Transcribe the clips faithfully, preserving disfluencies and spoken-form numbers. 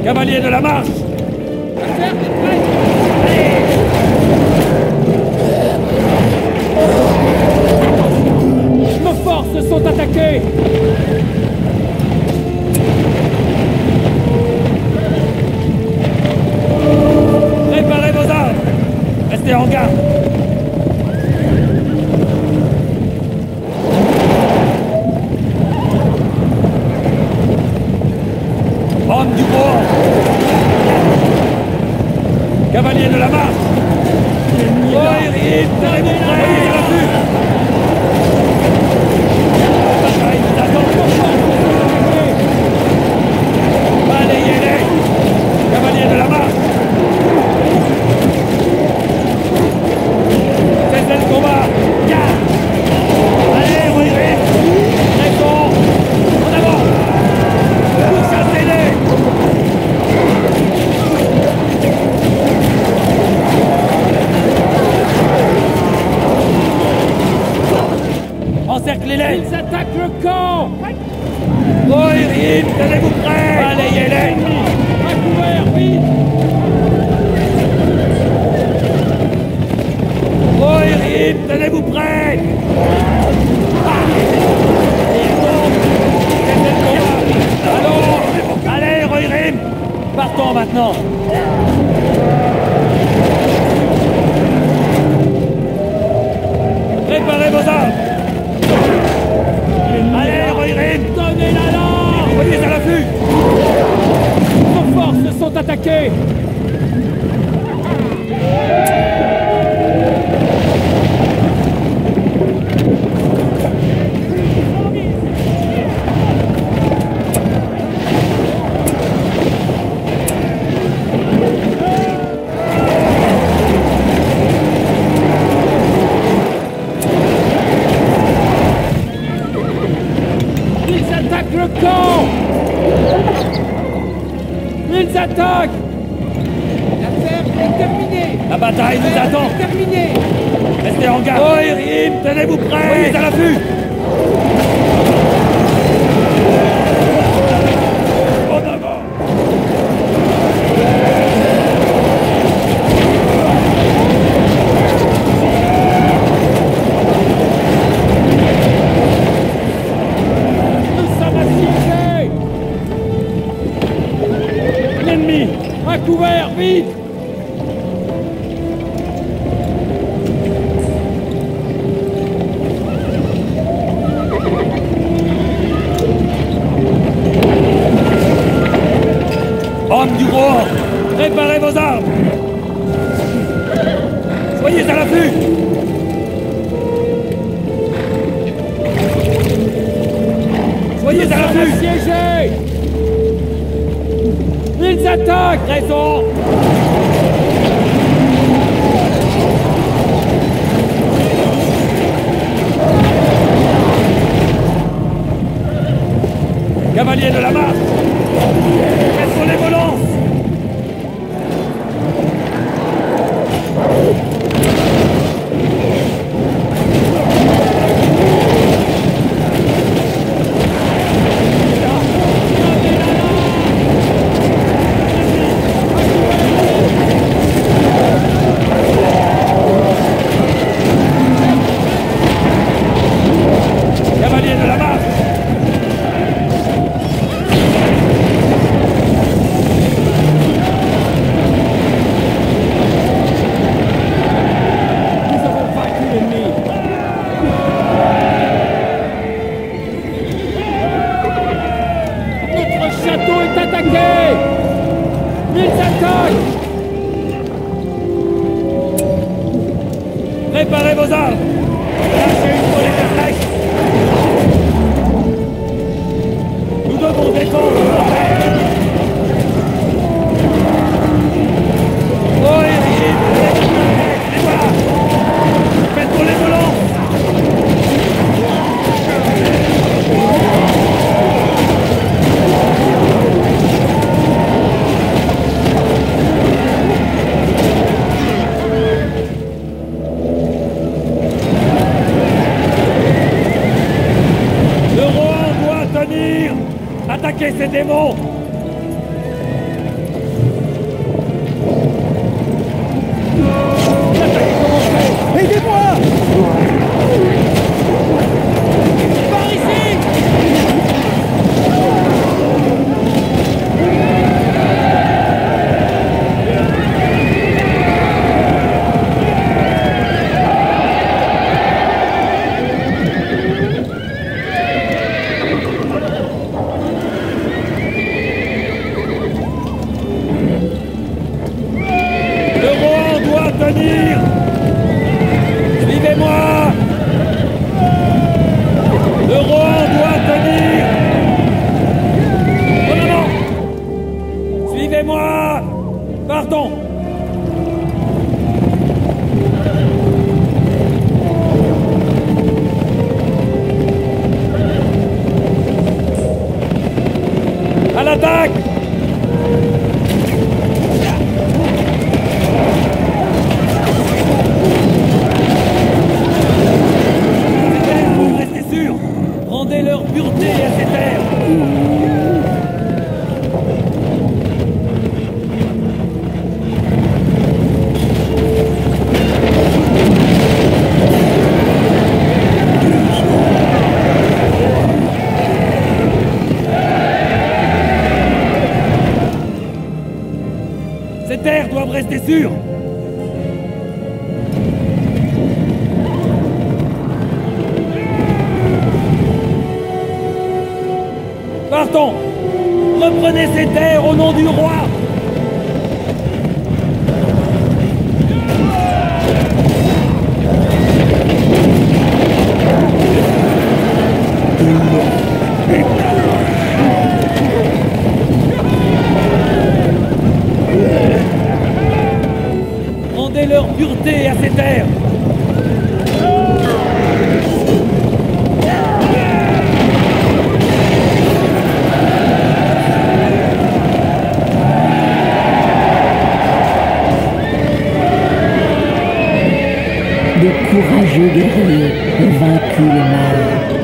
Cavalier de la marche! Affaire, t'es prêt? Allez! Nos forces sont attaquées! Préparez vos armes! Restez en garde! Homme du bois! Cavalier de la marche! Oirim, tenez-vous prêts! Soyez à l'affût! La bataille nous attend! Balayez-les! Cavalier de la marche! Cessez le combat! Garde! Allez, Oirim! Très bon! En avant! Chassez-les! Encerclez-les! Ils attaquent le camp! Oirim, tenez-vous prêts! Balayez-les! À couvert, vite! Oirim, tenez-vous prêts! Allons! Allez, Oirim! Partons maintenant! Préparez vos armes! Allez, Oirim! Donnez la lance! Soyez à l'affût! Nos forces sont attaquées! Ils attaquent le camp! Ils attaquent! L'affaire est terminée! La bataille nous L'affaire attend! est terminée! Restez en garde! Oirim, tenez-vous prêts! Soyez à l'affût! En avant! Nous sommes assiégés! L'ennemi! À couvert, vite! Hommes du roi, préparez vos armes! Soyez à l'affût! Soyez à l'affût! Assiégés! Ils attaquent! Raison! Cavalier de la marche! Quelles sont les volances? Cavalier de la marche! Nous avons vaincu l'ennemi! Notre château est attaqué! Ils attaquent! Préparez vos armes! Lâchez une volée de flèches! Nous devons défendre nos terres! Oirim, les voilà! Faites pour les volants! Attaquez ces démons! Aidez-moi! Par ici! Le Rohan doit tenir! Suivez-moi! Le Rohan doit tenir! En avant! Suivez-moi! Partons! À l'attaque! Restez sûrs! Rendez leur pureté à ces terres! Ces terres doivent rester sûres! Partons! Reprenez ces terres au nom du roi! Rendez leur pureté à ces terres! De courageux guerriers ont vaincu le mal.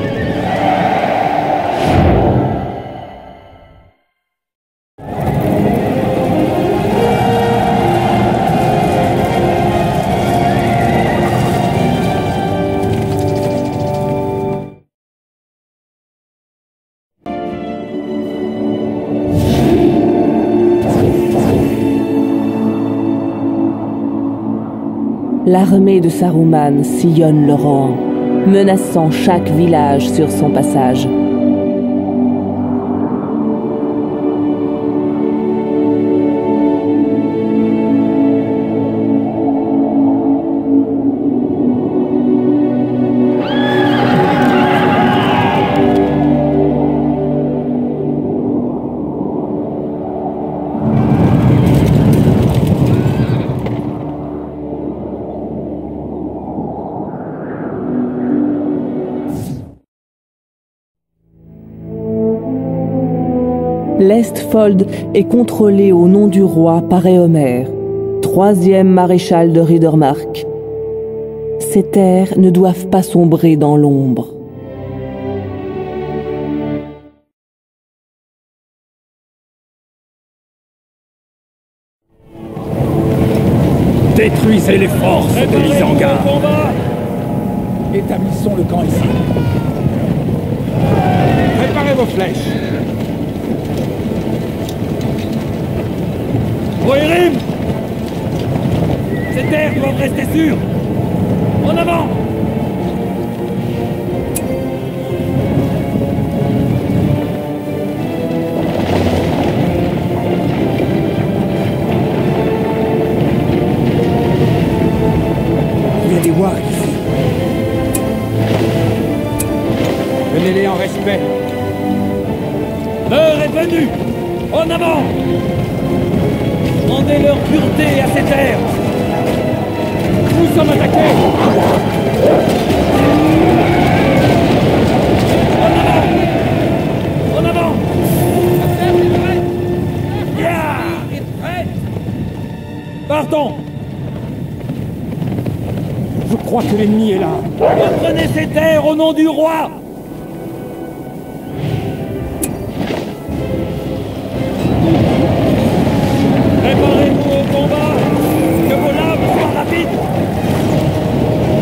L'armée de Saruman sillonne le Rohan, menaçant chaque village sur son passage. L'Estfold est contrôlé au nom du roi par Éomer, troisième maréchal de Riddermark. Ces terres ne doivent pas sombrer dans l'ombre. Détruisez les forces de l'Isengard! Établissons le camp ici. Préparez vos flèches. Rohirrim! Ces terres doivent rester sûres! En avant! Il y a des wargs ici. Tenez-les en respect. L'heure est venue! En avant! Rendez leur pureté à ces terres! Nous sommes attaqués! En avant! En avant! La terre est prête! Yeah! Est prête! Partons! Je crois que l'ennemi est là. Reprenez ces terres au nom du roi! Préparez-vous au combat! Que vos lames soient rapides!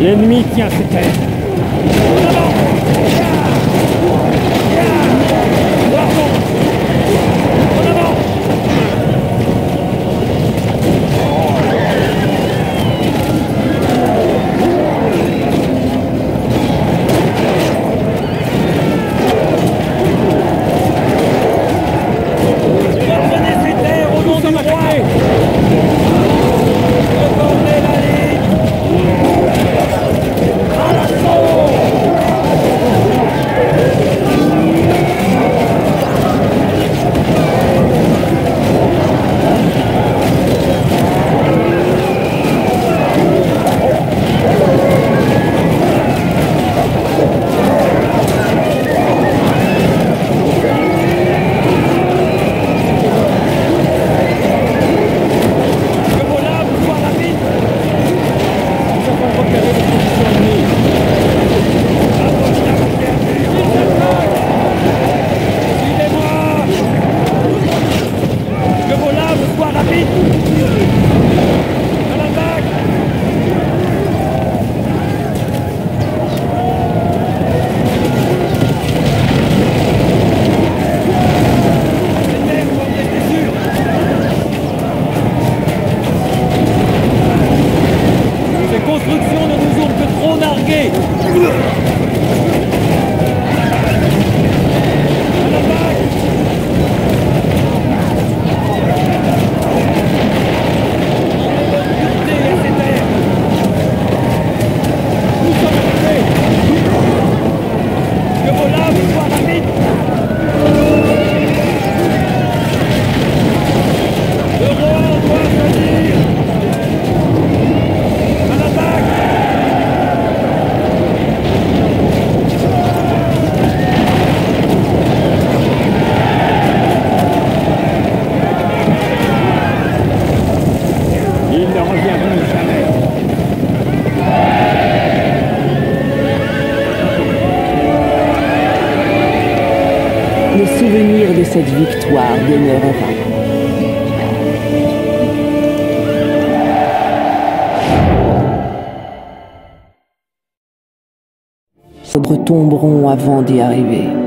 L'ennemi tient ses terres. En avant. Bravo. En avant. Reprenez ces terres au nom du roi. Reformez la ligne. À l'assaut. Que vos lames soient rapides. Nous avons repéré les positions ennemies. Approche la frontière mûre. Suivez-moi. Que vos lames soient rapides. À l'attaque. Les terres sont restées sûres. Ces constructions ne nous ont que trop nargués. À l'attaque. Pureté à ces terres. Nous sommes arrivés. Que vos lames soient rapides. Le roi doit choisir. À l'attaque. Ils ne reviendront jamais. Le souvenir de cette victoire demeurera. Les sobres tomberont avant d'y arriver.